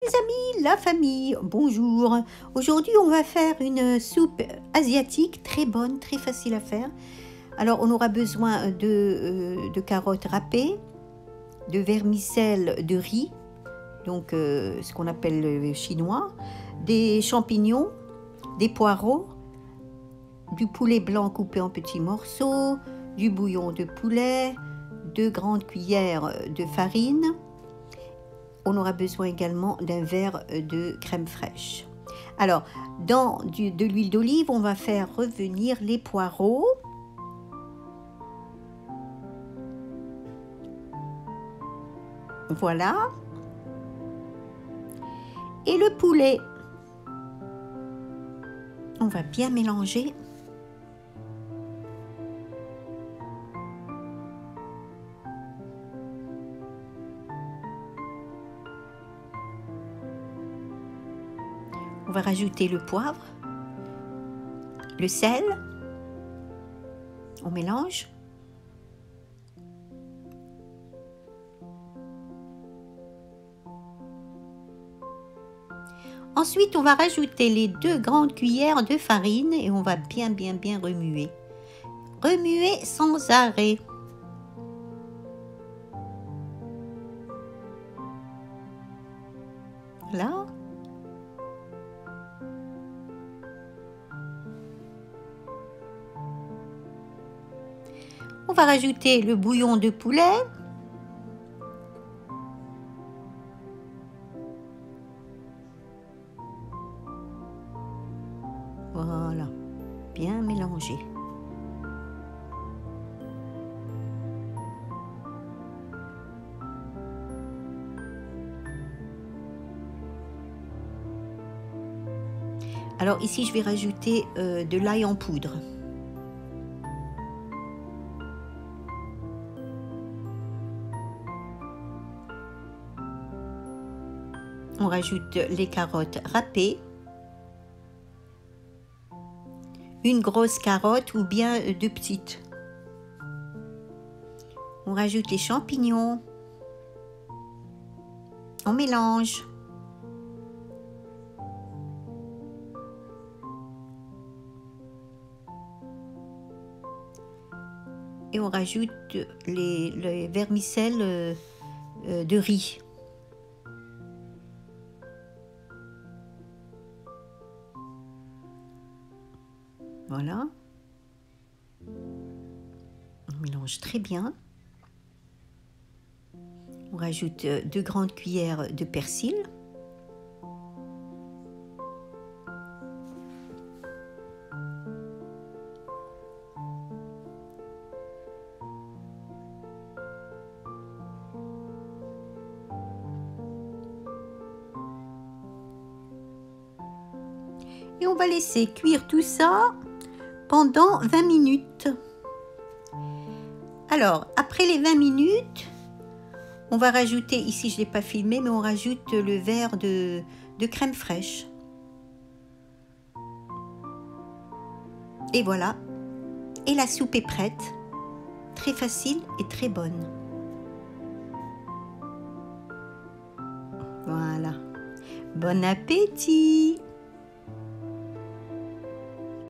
amis, la famille, bonjour. Aujourd'hui, on va faire une soupe asiatique très bonne, très facile à faire. Alors, on aura besoin de carottes râpées, de vermicelle de riz, donc ce qu'on appelle le chinois, des champignons, des poireaux, du poulet blanc coupé en petits morceaux, du bouillon de poulet, 2 grandes cuillères de farine. On aura besoin également d'un verre de crème fraîche. Alors, dans de l'huile d'olive, on va faire revenir les poireaux. Voilà. Et le poulet. On va bien mélanger. On va rajouter le poivre, le sel, on mélange. Ensuite, on va rajouter les 2 grandes cuillères de farine et on va bien remuer. Remuer sans arrêt. Là. On va rajouter le bouillon de poulet. Voilà, bien mélanger. Alors ici, je vais rajouter de l'ail en poudre. On rajoute les carottes râpées, une grosse carotte ou bien 2 petites. On rajoute les champignons, on mélange. Et on rajoute les vermicelles de riz. Voilà. On mélange très bien. On rajoute 2 grandes cuillères de persil. Et on va laisser cuire tout ça pendant 20 minutes. Alors, après les 20 minutes, on va rajouter, ici je ne l'ai pas filmé, mais on rajoute le verre de crème fraîche. Et voilà. Et la soupe est prête. Très facile et très bonne. Voilà. Bon appétit!